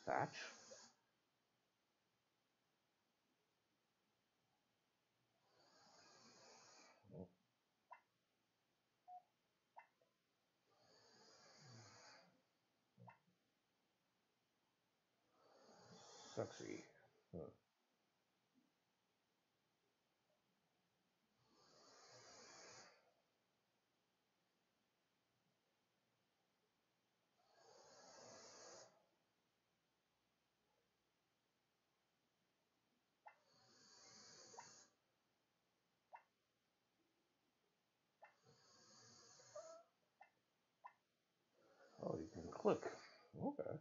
Thatch. Sexy. Huh. Oh, you can click. Okay.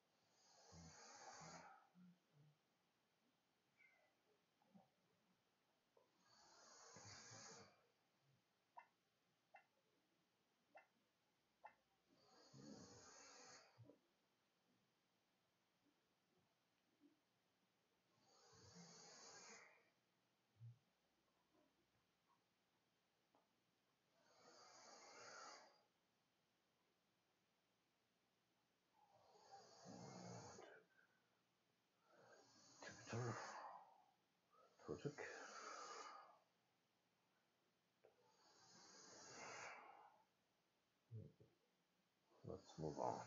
Temperature. Torchic. Let's move on.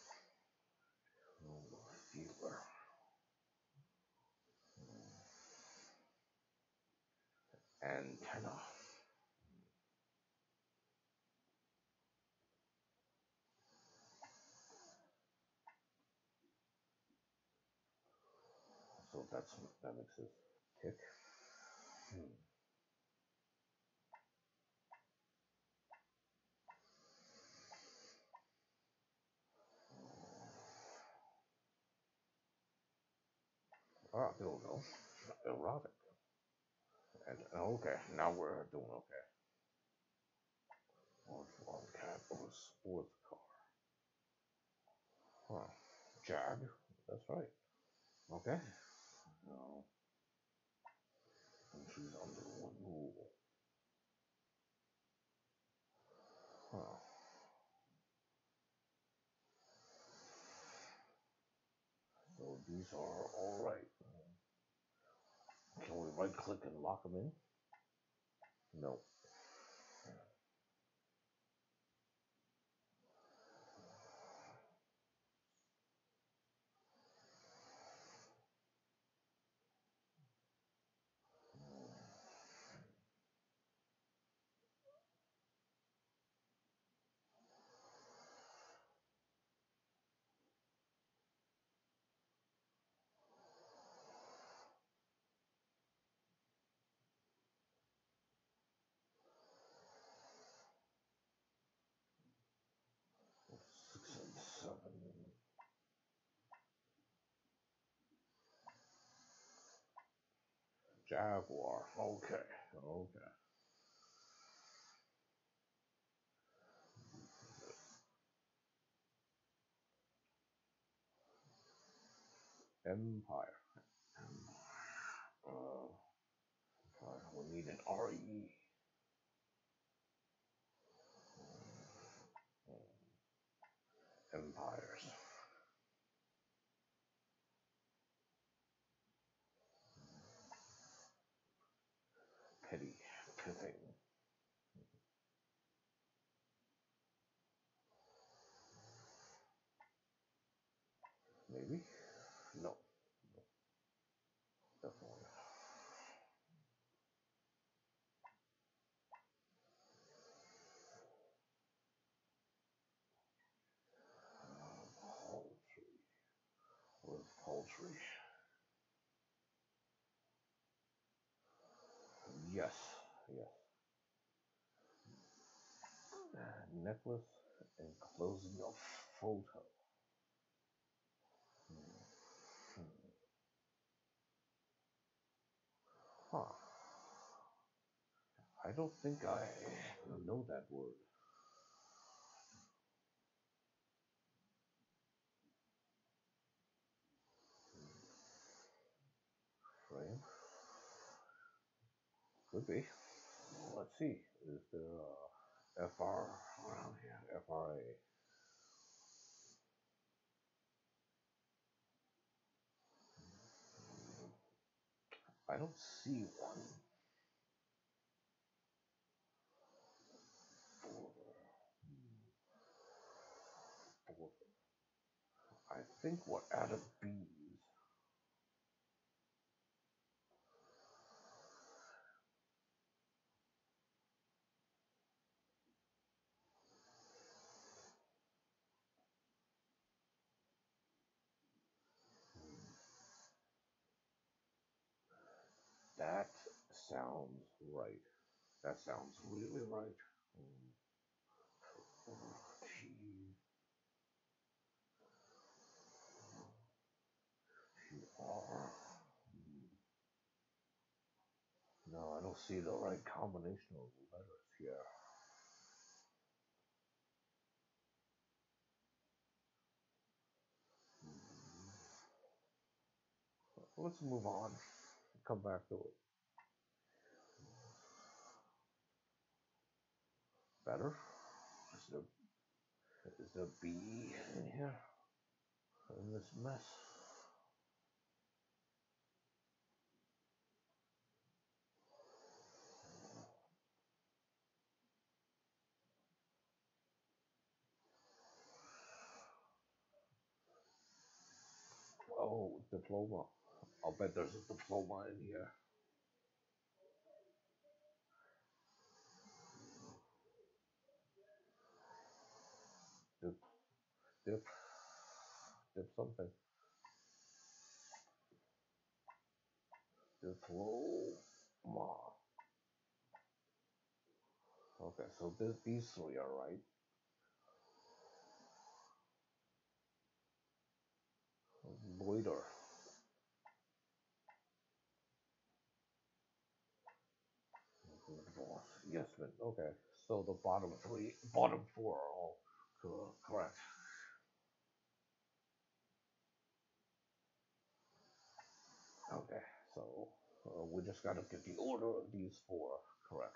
Fever. Antenna. So that makes it tick. Hmm. Ah, there we go. Erotic. And okay, now we're doing okay. One cat or a sports car. Huh. Jag. That's right. Okay. Now, she's under one rule. Huh. So these are all right. Can we right click and lock them in? No. Six and seven. Jaguar. Okay. Okay. Empire. Uh, we need an RE. Empires. Petty. Pithing. Maybe? No. No. Definitely. Poultry. With poultry. Yes. Yes. Necklace enclosing a photo. Hmm. Huh. I don't think I know that word. Frame? Could be. Let's see. Is there a FR around here? FRA. I don't see one. Four. I think we're out of B's. That sounds right. That sounds really right. T R. No, I don't see the right combination of letters here. Let's move on. Come back to it. Better? Is there B in here? In this mess? Oh, diploma. I'll bet there's a diploma in here. Dip, dip, dip something. Diploma. Okay, so these three are right. Loiter. Yes, man. Okay, so the bottom four are all correct. Okay, so we just gotta get the order of these four correct.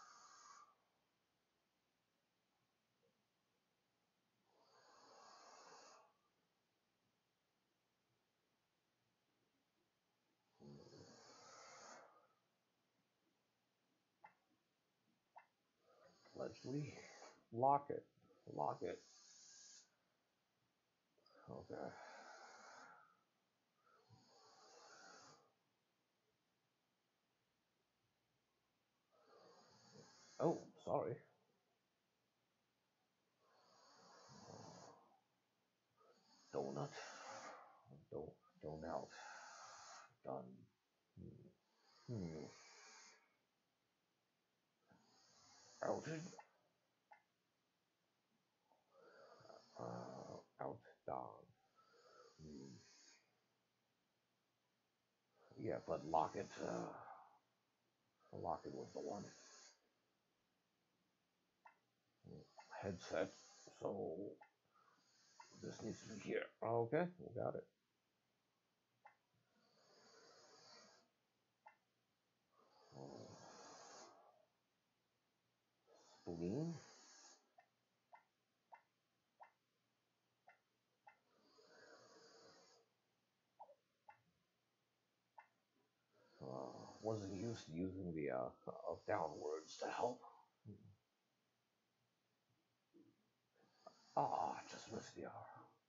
Leslie, Lockett, Lockett. Okay. Oh, sorry. Donut, do, donut, done. Hmm. Outed, out, down. Hmm. Yeah, but Lockett, Lockett was the one. Headset, so this needs to be here. Okay, we got it. Spleen, wasn't used to using the downwards to help. Ah, just missed the R.